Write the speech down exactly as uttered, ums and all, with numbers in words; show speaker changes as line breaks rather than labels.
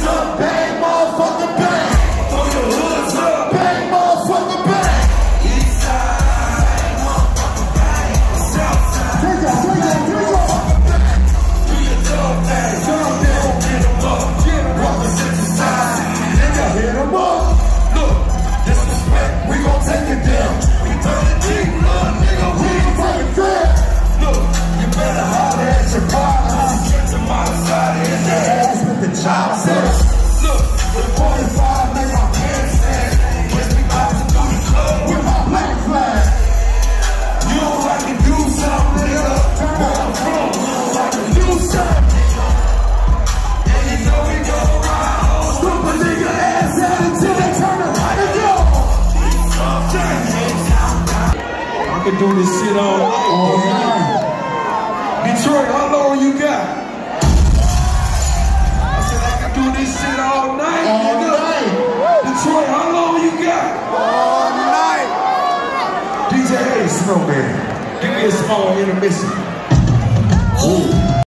up, bang, motherfucker, bang. Throw your hoods up, bang, motherfucker, bang. East side, bang, motherfucker, bang. South side, take it, take it, take it. Do your dog thing, jump down, get them up. Represent the side, nigga, hit them up. Look, disrespect, we gon' take it down. We turn it deep, little nigga, we gon' take it down. Look, you better holler at your partner. Get your mother side in the ass with the chop set. Look, with forty-five, make my pants stand. Wish me about to do the club with my black flag. You don't like to do something, nigga. Where I'm from, you don't like to do something. And you know we go around. Stupid nigga ass out until they turn it right and go. I can do this shit all night. All night. Detroit, how long you got? I said I can do this shit all night. All nigga. Night. Detroit, how long you got? All night. D J, hey, Snowman, give me a small intermission. Ooh.